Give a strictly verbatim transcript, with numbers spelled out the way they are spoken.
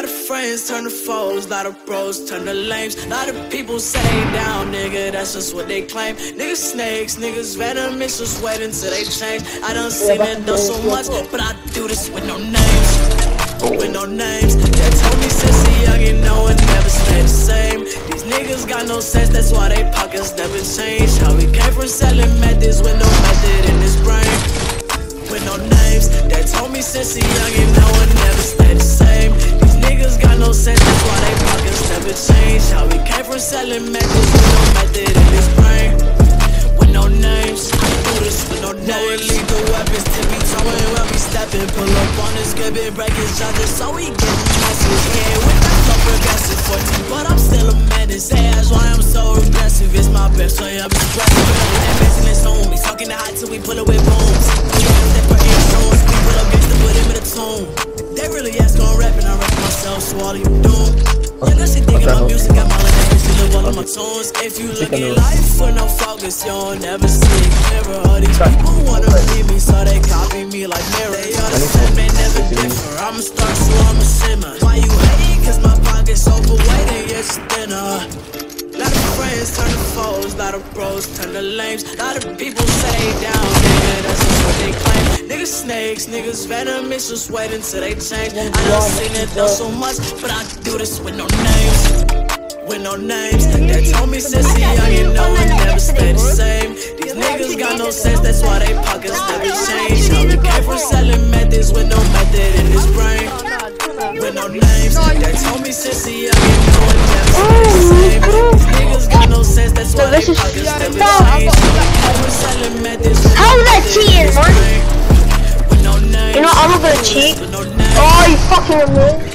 Lot of friends turn to foes, lot of bros turn to lames. Lot of people say down, nigga, that's just what they claim. Niggas snakes, niggas venomous, just wait until they change. I done seen it done so much, but I do this with no names. With no names. They told me since a youngin', no one never stay the same. These niggas got no sense, that's why they pockets never change. How we came from selling methods with no method in his brain. With no names. They told me since a youngin', no one never stay the same. These niggas got no sense, that's why they pockets never change. How we came from selling methods with no method in his brain. With no names, I do this with no names. No illegal weapons, tippy toeing when we steppin'. Pull up on his grip and break his charges, so we get messages. Yeah, with that so progressive fourteen, but I'm still a menace. Hey, that's why I'm so aggressive. It's my best way I'm expressive. That business on me, talking the hot till we pull it with booms. We put up gangsta, put him in a tune. They really ask on rap and I rap myself, so all you doom. Yeah, that shit digging my music, got my language, she live all of my tunes. If you look at life with no focus, you don't never see it clearer. All these people wanna leave me, so they copy me like mirror. They all the same, they never differ. I'm a star, so I'm a simmer. Why you hating? Cause my pocket's overweight and you're just thinner. Lot of friends turn to foes, lot of bros turn to lames. Lot of people say down, nigga, that's just what they claim. Niggas snakes, niggas venomous, just wait until they change. I done seen it done so much, but I do this with no names. With no names. They told me since a youngin', no one never stay the same. These niggas got no sense, that's why they pockets never change. How we came from selling methods with no method in his brain. With no names. They told me since a youngin', no one never stay the same. These niggas got no sense, that's why they pockets never change. How is that cheating, man? You know, I'm not gonna cheat. Oh, you fucking with me.